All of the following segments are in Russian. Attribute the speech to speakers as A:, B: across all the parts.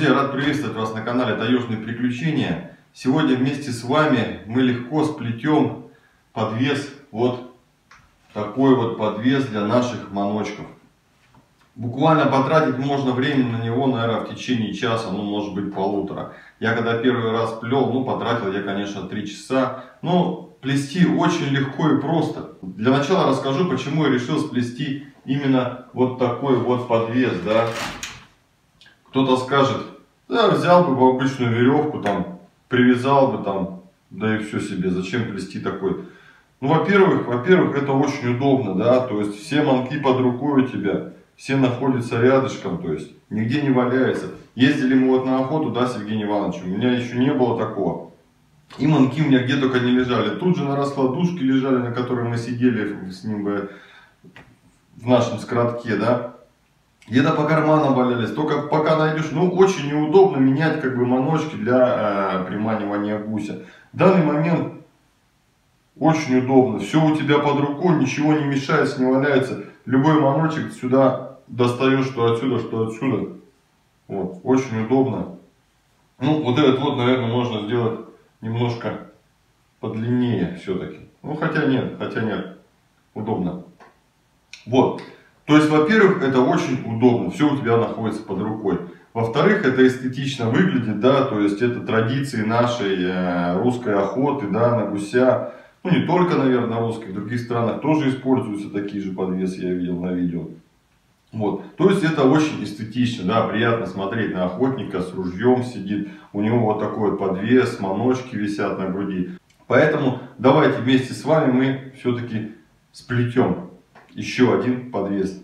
A: Друзья, рад приветствовать вас на канале Таежные приключения. Сегодня вместе с вами мы легко сплетем подвес, вот такой вот подвес для наших маночков. Буквально потратить можно времени на него, наверное, в течение часа, ну может быть полутора. Я когда первый раз плел, ну потратил я, конечно, 3 часа. Но плести очень легко и просто. Для начала расскажу, почему я решил сплести именно вот такой вот подвес, да. Кто-то скажет, да, взял бы обычную веревку, там, привязал бы там, да и все себе, зачем плести такой. Ну, во-первых, это очень удобно, да, то есть все манки под рукой у тебя, все находятся рядышком, то есть нигде не валяется. Ездили мы вот на охоту, да, с Евгением Ивановичем, у меня еще не было такого. И манки у меня где только не лежали. Тут же на раскладушке лежали, на которой мы сидели с ним в нашем скоротке, да. Где-то по карманам валялись, только пока найдешь, ну очень неудобно менять как бы маночки для приманивания гуся. В данный момент очень удобно, все у тебя под рукой, ничего не мешается, не валяется. Любой маночек сюда достаешь, что отсюда, что отсюда. Вот, очень удобно. Ну вот этот вот, наверное, можно сделать немножко подлиннее все-таки. Ну хотя нет, удобно. Вот. То есть, во-первых, это очень удобно, все у тебя находится под рукой. Во-вторых, это эстетично выглядит, да, то есть это традиции нашей русской охоты, да, на гуся. Ну, не только, наверное, на русской, в других странах тоже используются такие же подвесы, я видел на видео. Вот, то есть это очень эстетично, да, приятно смотреть на охотника с ружьем сидит, у него вот такой вот подвес, маночки висят на груди. Поэтому давайте вместе с вами мы все-таки сплетем еще один подвес.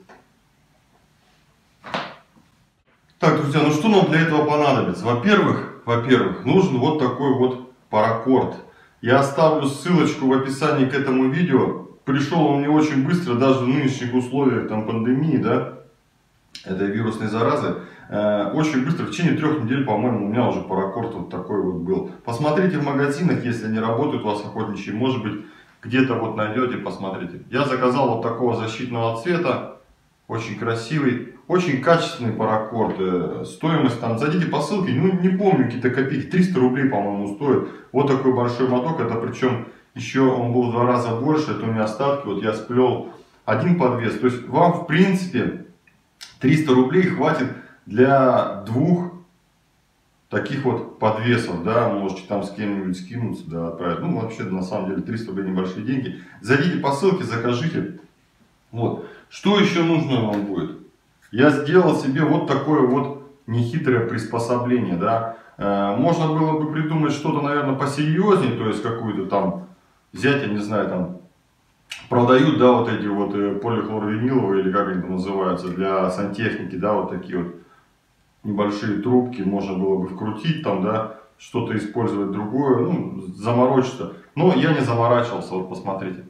A: Так, друзья, ну что нам для этого понадобится? Во-первых, нужен вот такой вот паракорд. Я оставлю ссылочку в описании к этому видео. Пришел он мне очень быстро, даже в нынешних условиях там пандемии, да, этой вирусной заразы. Очень быстро, в течение 3 недель, по-моему, у меня уже паракорд вот такой вот был. Посмотрите в магазинах, если они работают у вас охотничьи, может быть, где-то вот найдете, посмотрите. Я заказал вот такого защитного цвета, очень красивый, очень качественный паракорд. Стоимость там, зайдите по ссылке, ну не помню, какие-то копейки, 300 рублей, по-моему, стоит. Вот такой большой моток, это причем еще он был в 2 раза больше, это у меня остатки, вот я сплел один подвес. То есть вам в принципе 300 рублей хватит для 2 таких вот подвесов, да, можете там с кем-нибудь скинуться, да, отправить. Ну, вообще, на самом деле, 300 рублей небольшие деньги. Зайдите по ссылке, закажите. Вот. Что еще нужно вам будет? Я сделал себе вот такое вот нехитрое приспособление, да. Можно было бы придумать что-то, наверное, посерьезнее, то есть какую-то там, взять, я не знаю, там, продают, да, вот эти вот полихлорвиниловые, или как они там называются, для сантехники, да, вот такие вот небольшие трубки, можно было бы вкрутить там, да, что-то использовать другое, ну, заморочиться. Но я не заморачивался, вот посмотрите.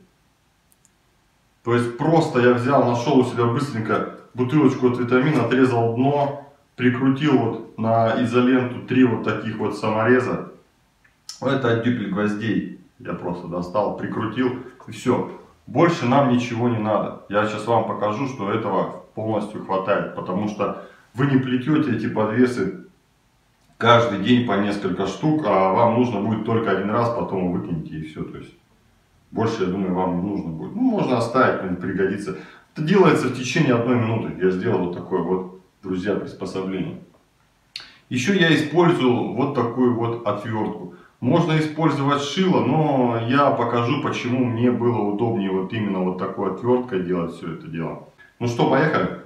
A: То есть просто я взял, нашел у себя быстренько бутылочку от витамина, отрезал дно, прикрутил вот на изоленту 3 вот таких вот самореза. Это от дюпель гвоздей. Я просто достал, прикрутил и все. Больше нам ничего не надо. Я сейчас вам покажу, что этого полностью хватает, потому что вы не плетете эти подвесы каждый день по несколько штук, а вам нужно будет только 1 раз, потом выкинете и все. То есть больше, я думаю, вам не нужно будет. Ну, можно оставить, не пригодится. Это делается в течение 1 минуты. Я сделал вот такое вот, друзья, приспособление. Еще я использовал вот такую вот отвертку. Можно использовать шило, но я покажу, почему мне было удобнее вот именно вот такой отверткой делать все это дело. Ну что, поехали.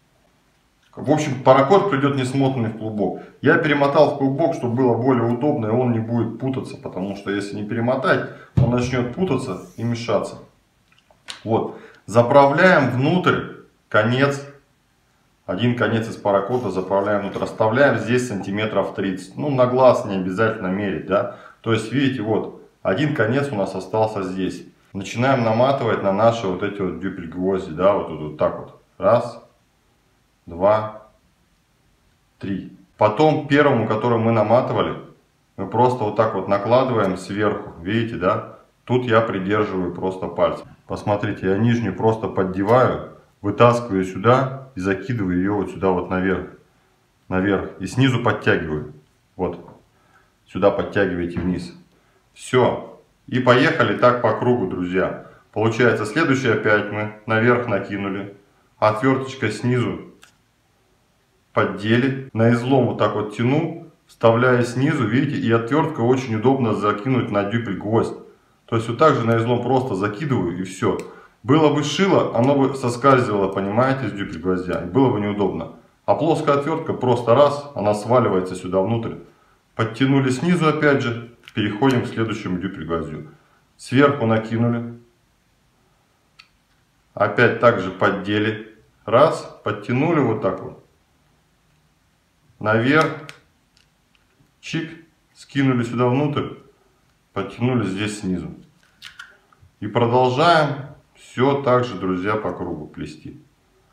A: В общем, паракорд придет не смотанный в клубок. Я перемотал в клубок, чтобы было более удобно, и он не будет путаться, потому что если не перемотать, он начнет путаться и мешаться. Вот, заправляем внутрь конец, один конец из паракорда заправляем внутрь, оставляем здесь сантиметров 30. Ну, на глаз не обязательно мерить, да. То есть, видите, вот, один конец у нас остался здесь. Начинаем наматывать на наши вот эти вот дюпель гвозди, да, вот так вот. Раз. 2, 3. Потом первому, который мы наматывали, мы просто вот так вот накладываем сверху. Видите, да? Тут я придерживаю просто пальцем. Посмотрите, я нижнюю просто поддеваю, вытаскиваю сюда и закидываю ее вот сюда вот наверх. наверх и снизу подтягиваю. Вот. Сюда подтягиваете вниз. Все. И поехали так по кругу, друзья. Получается, следующее опять мы наверх накинули. Отверточкой снизу поддели. На излом вот так вот тяну, вставляя снизу, видите, и отверткой очень удобно закинуть на дюпель гвоздь. То есть вот так же на излом просто закидываю и все. Было бы шило, оно бы соскальзывало, понимаете, с дюпель гвоздя. Было бы неудобно. А плоская отвертка просто раз, она сваливается сюда внутрь. Подтянули снизу опять же, переходим к следующему дюпель гвоздю. Сверху накинули. Опять также поддели. Раз, подтянули вот так вот. Наверх. Чик. Скинули сюда внутрь. Подтянули здесь снизу. И продолжаем все так же, друзья, по кругу плести.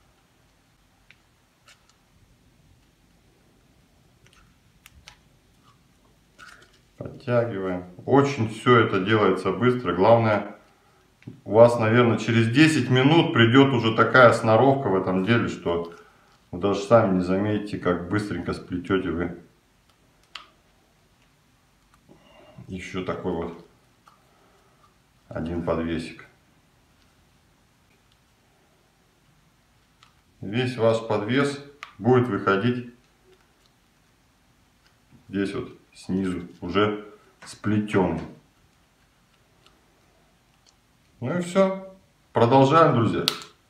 A: Подтягиваем. Очень все это делается быстро. Главное, у вас, наверное, через 10 минут придет уже такая сноровка в этом деле, что вы даже сами не заметите, как быстренько сплетете вы еще такой вот один подвесик. Весь ваш подвес будет выходить здесь вот снизу, уже сплетенный. Ну и все. Продолжаем, друзья.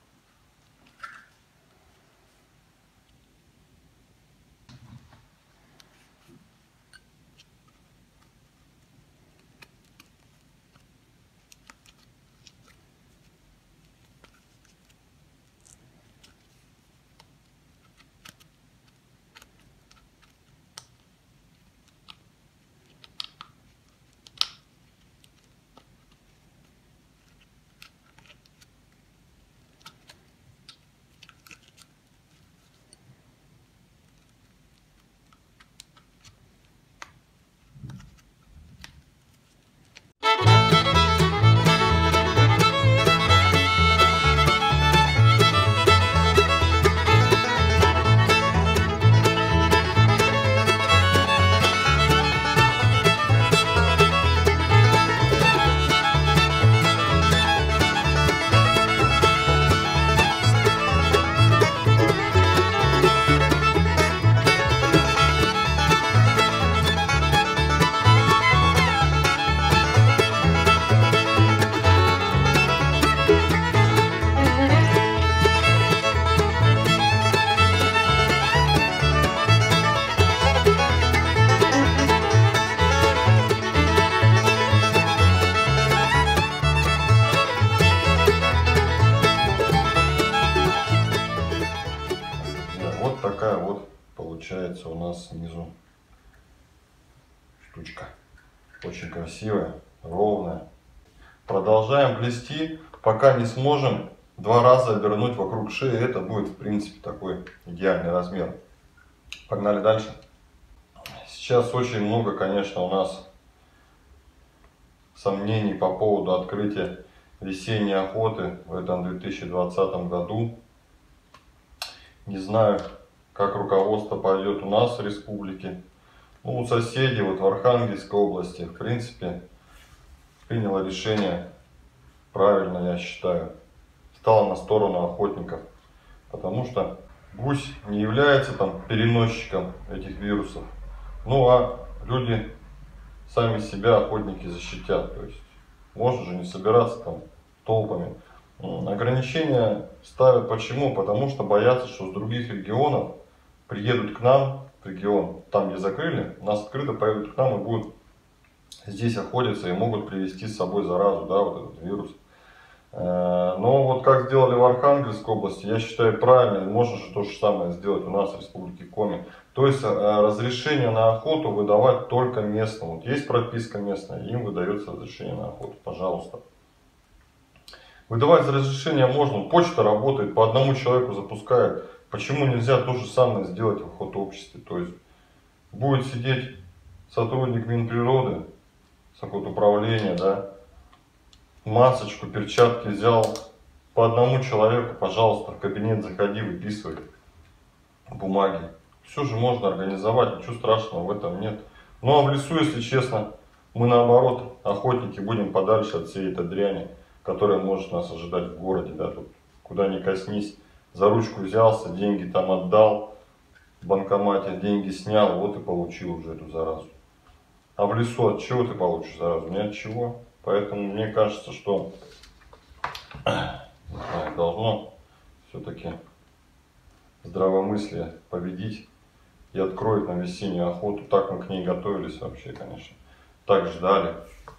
A: Такая вот получается у нас снизу штучка. Очень красивая, ровная. Продолжаем плести, пока не сможем 2 раза обернуть вокруг шеи. Это будет, в принципе, такой идеальный размер. Погнали дальше. Сейчас очень много, конечно, у нас сомнений по поводу открытия весенней охоты в этом 2020 году. Не знаю, как руководство пойдет у нас в республике. Ну, у соседей вот в Архангельской области, в принципе, приняло решение, правильно, я считаю, стало на сторону охотников. Потому что гусь не является там переносчиком этих вирусов. Ну, а люди сами себя, охотники, защитят. То есть можно же не собираться там толпами. Ограничения ставят почему? Потому что боятся, что с других регионов приедут к нам в регион, там где закрыли, нас открыто поедут к нам и будут здесь охотиться и могут привезти с собой заразу, да, вот этот вирус. Но вот как сделали в Архангельской области, я считаю правильно, и можно же то же самое сделать у нас в Республике Коми. То есть разрешение на охоту выдавать только местным. Вот есть прописка местная, им выдается разрешение на охоту, пожалуйста. Выдавать разрешение можно, почта работает, по одному человеку запускает. Почему нельзя то же самое сделать в охотообществе? То есть будет сидеть сотрудник Минприроды, с охотуправления, да, масочку, перчатки взял, по одному человеку, пожалуйста, в кабинет заходи, выписывай бумаги. Все же можно организовать, ничего страшного в этом нет. Ну а в лесу, если честно, мы наоборот, охотники, будем подальше от всей этой дряни, которая может нас ожидать в городе, да, тут куда ни коснись, за ручку взялся, деньги там отдал, в банкомате деньги снял, вот и получил уже эту заразу. А в лесу от чего ты получишь заразу? Ни от чего. Поэтому мне кажется, что не знаю, должно все-таки здравомыслие победить и откроет нам весеннюю охоту. Так мы к ней готовились вообще, конечно. Так ждали.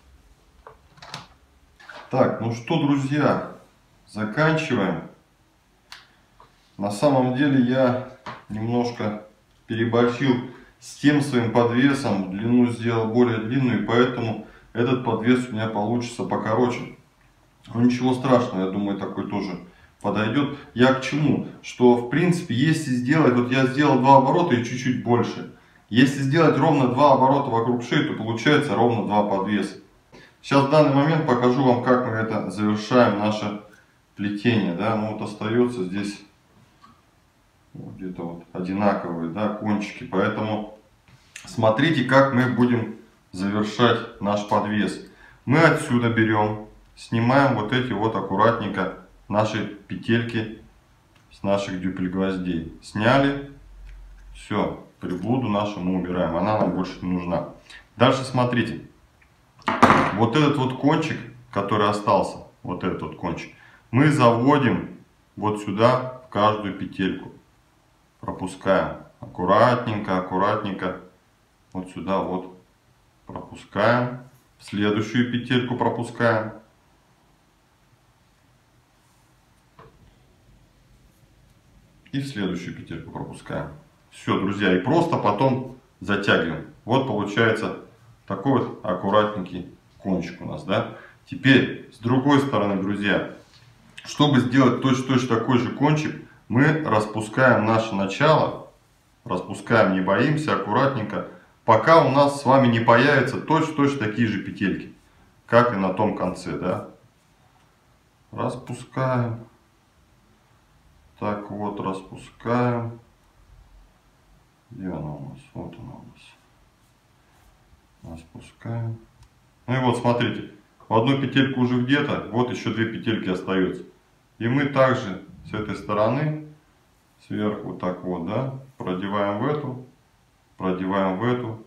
A: Так, ну что, друзья, заканчиваем. На самом деле я немножко переборщил с тем своим подвесом. Длину сделал более длинную, поэтому этот подвес у меня получится покороче. Но ничего страшного, я думаю, такой тоже подойдет. Я к чему? Что в принципе, если сделать, вот я сделал 2 оборота и чуть-чуть больше. Если сделать ровно 2 оборота вокруг шеи, то получается ровно 2 подвеса. Сейчас в данный момент покажу вам, как мы это завершаем, наше плетение. Да? Ну вот остается здесь где-то вот одинаковые, да, кончики. Поэтому смотрите, как мы будем завершать наш подвес. Мы отсюда берем, снимаем вот эти вот аккуратненько наши петельки с наших дюпель гвоздей. Сняли, все, приблуду нашу мы убираем, она нам больше не нужна. Дальше смотрите, вот этот вот кончик, который остался, вот этот вот кончик, мы заводим вот сюда в каждую петельку, пропускаем аккуратненько, аккуратненько, вот сюда вот пропускаем, в следующую петельку пропускаем. И в следующую петельку пропускаем. Все, друзья, и просто потом затягиваем. Вот получается такой вот аккуратненький кончик у нас, да. Теперь с другой стороны, друзья, чтобы сделать точно такой же кончик, мы распускаем наше начало, распускаем, не боимся, аккуратненько, пока у нас с вами не появятся точно такие же петельки, как и на том конце, да. Распускаем. Так вот, распускаем. Где она у нас? Вот она у нас. Распускаем. Ну и вот, смотрите. В одну петельку уже где-то, вот еще 2 петельки остается. И мы также с этой стороны, сверху вот так вот, да, продеваем в эту, продеваем в эту.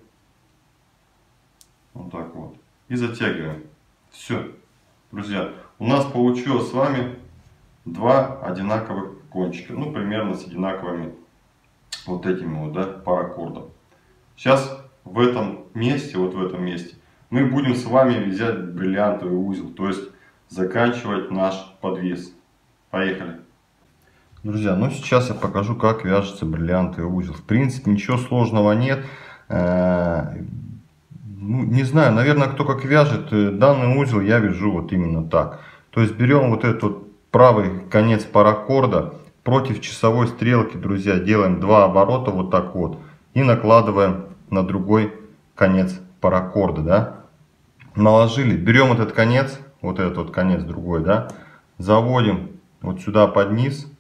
A: Вот так вот. И затягиваем. Все. Друзья, у нас получилось с вами 2 одинаковых кончика, ну примерно с одинаковыми вот этими вот, да, паракордом. Сейчас в этом месте, вот в этом месте, мы будем с вами вязать бриллиантовый узел, то есть заканчивать наш подвес. Поехали. Друзья, ну сейчас я покажу, как вяжется бриллиантовый узел. В принципе, ничего сложного нет. Ну, не знаю, наверное, кто как вяжет, данный узел я вяжу вот именно так. То есть берем вот этот вот правый конец паракорда, против часовой стрелки, друзья, делаем 2 оборота вот так вот и накладываем на другой конец паракорда, да. Наложили, берем этот конец, вот этот вот конец другой, да, заводим вот сюда под низ,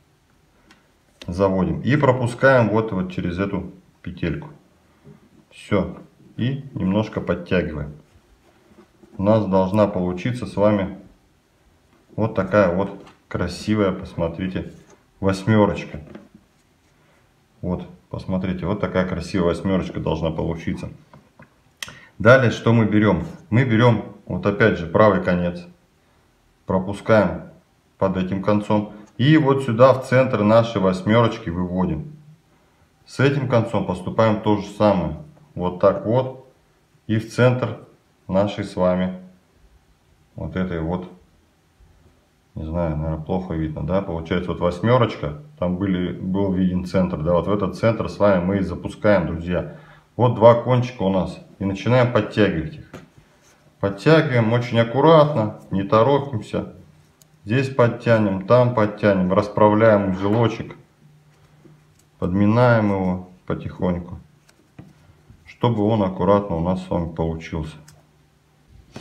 A: заводим и пропускаем вот через эту петельку. Все, и немножко подтягиваем. У нас должна получиться с вами вот такая вот красивая, посмотрите, 8-очка. Вот, посмотрите, вот такая красивая 8-очка должна получиться. Далее, что мы берем? Мы берем, вот опять же, правый конец, пропускаем под этим концом. И вот сюда, в центр нашей 8-очки выводим. С этим концом поступаем то же самое. Вот так вот. И в центр нашей с вами вот этой вот, не знаю, наверное, плохо видно, да, получается вот 8-очка, там был виден центр, да, вот в этот центр с вами мы и запускаем, друзья. Вот 2 кончика у нас, и начинаем подтягивать их. Подтягиваем очень аккуратно, не торопимся. Здесь подтянем, там подтянем, расправляем узелочек, подминаем его потихоньку, чтобы он аккуратно у нас с вами получился.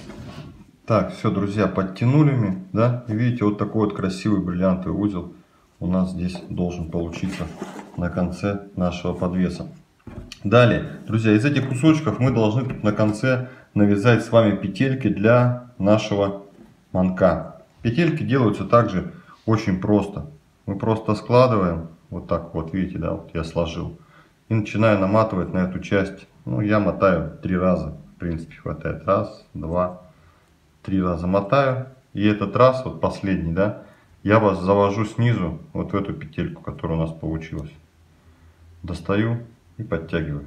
A: Так, все, друзья, подтянули мы, да, и видите, вот такой вот красивый бриллиантовый узел у нас здесь должен получиться на конце нашего подвеса. Далее, друзья, из этих кусочков мы должны тут на конце навязать с вами петельки для нашего манка. Петельки делаются также очень просто. Мы просто складываем, вот так вот, видите, да, вот я сложил. И начинаю наматывать на эту часть. Ну, я мотаю 3 раза, в принципе, хватает. 1, 2, 3 раза мотаю. И этот раз, вот последний, да, я вас завожу снизу, вот в эту петельку, которая у нас получилась. Достаю и подтягиваю.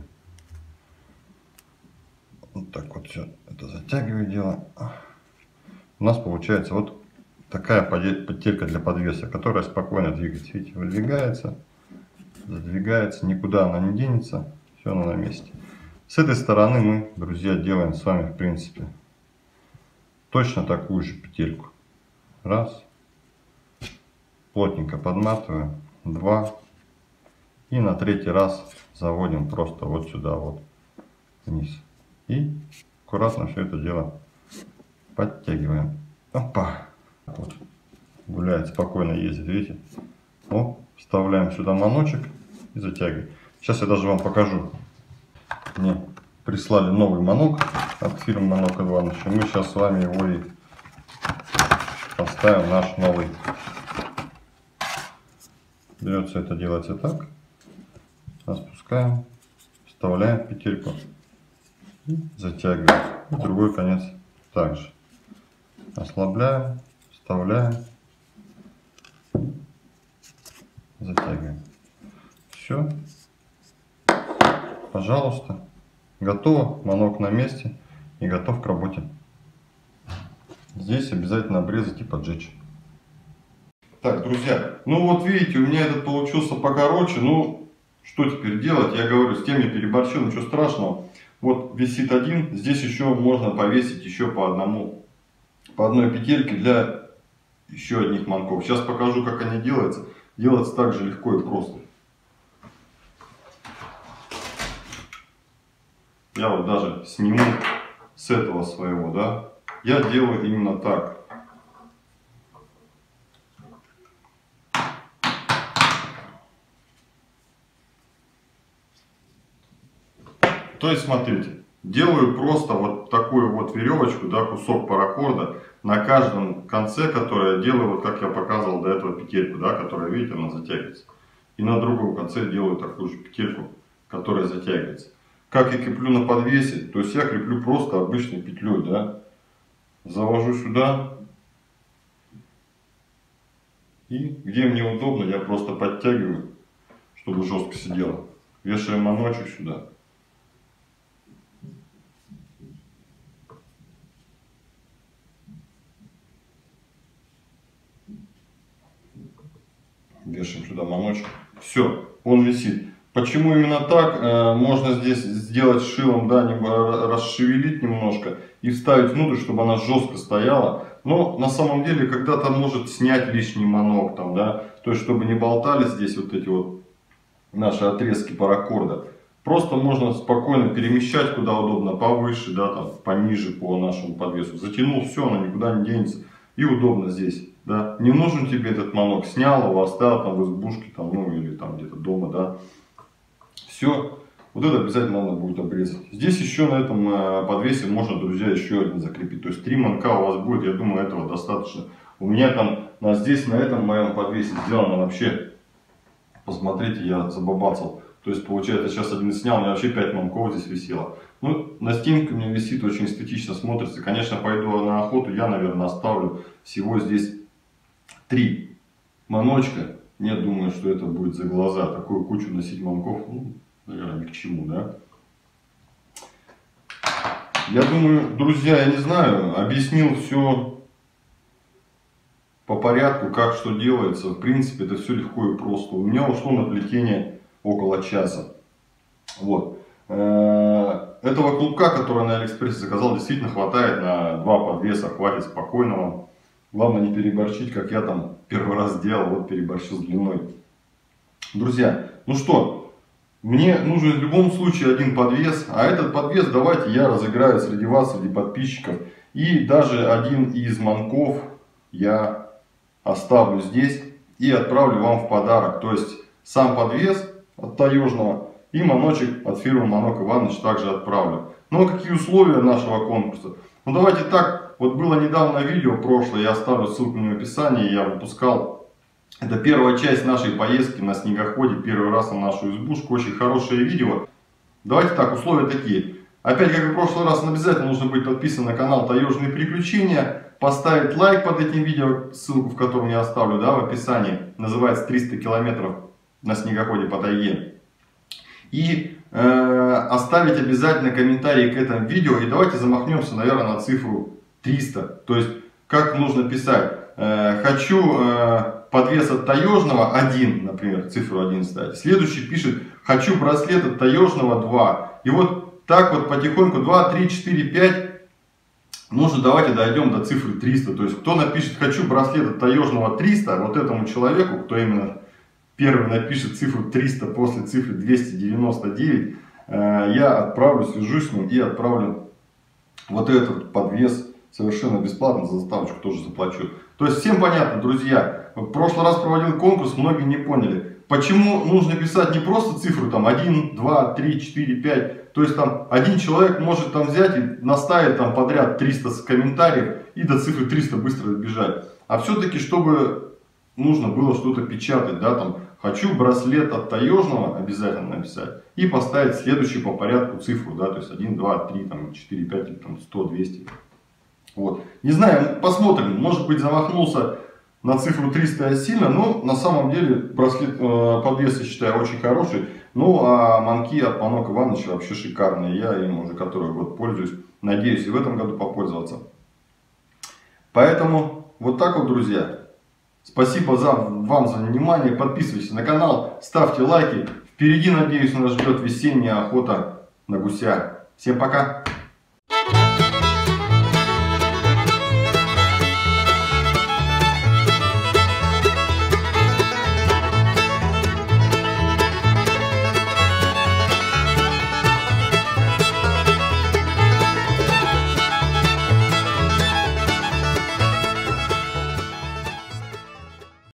A: Вот так вот все это затягиваю дело. У нас получается вот такая петелька для подвеса, которая спокойно двигается. Видите, выдвигается, задвигается, никуда она не денется, все она на месте. С этой стороны мы, друзья, делаем с вами, в принципе, точно такую же петельку. Раз, плотненько подматываем, 2, и на 3-й раз заводим просто вот сюда вот вниз. И аккуратно все это дело подтягиваем. Опа! Вот. Гуляет, спокойно ездит, видите? О, вставляем сюда маночек и затягиваем. Сейчас я даже вам покажу. Мне прислали новый манок от фирмы Манок Advantage. Мы сейчас с вами его и поставим, наш новый. Берется это, делается так. Распускаем, вставляем петельку и затягиваем. И другой конец также. Ослабляем, вставляем, затягиваем. Все. Пожалуйста. Готово. Манок на месте и готов к работе. Здесь обязательно обрезать и поджечь. Так, друзья, ну вот видите, у меня этот получился покороче. Ну, что теперь делать? Я говорю, с тем я переборщил, ничего страшного. Вот висит один. Здесь еще можно повесить еще по одной петельке для еще одних манков. Сейчас покажу, как они делаются. Делается так же легко и просто. Я вот даже сниму с этого своего, да. Я делаю именно так. То есть, смотрите, делаю просто вот такую вот веревочку, да, кусок паракорда на каждом конце, который я делаю, вот как я показывал до этого петельку, да, которая, видите, она затягивается. И на другом конце делаю такую же петельку, которая затягивается. Как я креплю на подвесе, то есть я креплю просто обычной петлей, да. Завожу сюда. И где мне удобно, я просто подтягиваю, чтобы жестко сидело. Вешаем маночек сюда. Вешаем сюда маночек. Все, он висит. Почему именно так? Можно здесь сделать шилом, да, расшевелить немножко и вставить внутрь, чтобы она жестко стояла. Но на самом деле когда-то может снять лишний манок там, да, то есть чтобы не болтались здесь вот эти вот наши отрезки паракорда. Просто можно спокойно перемещать куда удобно, повыше, да, там, пониже по нашему подвесу. Затянул, все, она никуда не денется. И удобно здесь, да. Не нужен тебе этот манок, снял его, оставил там в избушке, там, ну или там где-то дома, да. Все, вот это обязательно надо будет обрезать. Здесь еще на этом подвесе можно, друзья, еще один закрепить. То есть 3 манка у вас будет, я думаю, этого достаточно. У меня там здесь на этом моем подвесе сделано вообще, посмотрите, я забабацал. То есть получается, сейчас один снял, у меня вообще 5 манков здесь висело. Ну, на стенке у меня висит, очень эстетично смотрится. Конечно, пойду на охоту, я, наверное, оставлю всего здесь 3 маночка. Я думаю, что это будет за глаза. Такую кучу носить манков, ну, наверное, ни к чему, да. Я думаю, друзья, я не знаю, объяснил все по порядку, как что делается. В принципе, это все легко и просто. У меня ушло на плетение около часа. Вот. Этого клубка, который на Алиэкспрессе заказал, действительно хватает на 2 подвеса, хватит спокойно вам. Главное не переборщить, как я там первый раз делал, вот переборщил с длиной. Друзья, ну что, мне нужен в любом случае один подвес, а этот подвес давайте я разыграю среди вас, среди подписчиков. И даже один из манков я оставлю здесь. и отправлю вам в подарок. То есть сам подвес от Таежного и маночек от фирмы Манок Иванович также отправлю. Но какие условия нашего конкурса? Ну давайте так, вот было недавно видео прошлое, я оставлю ссылку в описании, я выпускал. Это первая часть нашей поездки на снегоходе, первый раз на нашу избушку, очень хорошее видео. Давайте так, условия такие. Опять, как и в прошлый раз, обязательно нужно быть подписан на канал Таежные приключения, поставить лайк под этим видео, ссылку в котором я оставлю, да, в описании. Называется 300 километров на снегоходе по тайге. И оставить обязательно комментарий к этому видео. И давайте замахнемся, наверное, на цифру 300. То есть, как нужно писать. Хочу подвес от Таежного 1, например, цифру 1 ставить. Следующий пишет, хочу браслет от Таежного 2. И вот так вот потихоньку 2, 3, 4, 5. Нужно, давайте дойдем до цифры 300. То есть, кто напишет, хочу браслет от Таежного 300, вот этому человеку, кто именно первый напишет цифру 300 после цифры 299, я отправлю, свяжусь с ним и отправлю вот этот подвес совершенно бесплатно, за доставочку тоже заплачу. То есть всем понятно, друзья. В прошлый раз проводил конкурс, многие не поняли. Почему нужно писать не просто цифру там 1, 2, 3, 4, 5. То есть там один человек может там взять и наставить там подряд 300 комментариев и до цифры 300 быстро добежать. А все-таки, чтобы нужно было что-то печатать, да, там хочу браслет от Таежного, обязательно написать. И поставить следующую по порядку цифру, да, то есть 1, 2, 3, там, 4, 5, там, 100, 200. Вот. Не знаю, посмотрим, может быть замахнулся на цифру 300 я сильно, но на самом деле браслет, подвес я считаю очень хороший. Ну а манки от Манок Ивановича вообще шикарные, я им уже который год пользуюсь, надеюсь и в этом году попользоваться. Поэтому вот так вот, друзья. Спасибо вам за внимание, подписывайтесь на канал, ставьте лайки. Впереди, надеюсь, нас ждет весенняя охота на гуся. Всем пока!